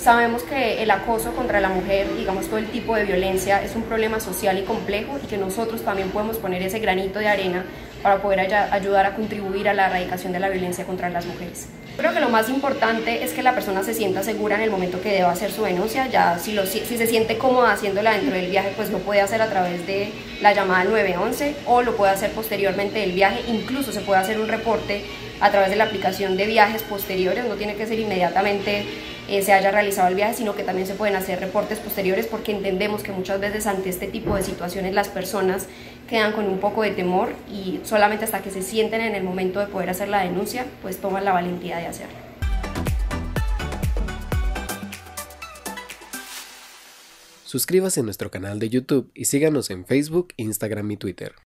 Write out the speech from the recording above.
Sabemos que el acoso contra la mujer, digamos todo el tipo de violencia, es un problema social y complejo y que nosotros también podemos poner ese granito de arena para poder ayudar a contribuir a la erradicación de la violencia contra las mujeres. Creo que lo más importante es que la persona se sienta segura en el momento que deba hacer su denuncia. Ya si se siente cómoda haciéndola dentro del viaje, pues lo puede hacer a través de la llamada al 911 o lo puede hacer posteriormente del viaje. Incluso se puede hacer un reporte a través de la aplicación de viajes posteriores, no tiene que ser inmediatamente se haya realizado el viaje, sino que también se pueden hacer reportes posteriores, porque entendemos que muchas veces ante este tipo de situaciones las personas quedan con un poco de temor y solamente hasta que se sienten en el momento de poder hacer la denuncia, pues toman la valentía de hacerlo. Suscríbase a nuestro canal de YouTube y síganos en Facebook, Instagram y Twitter.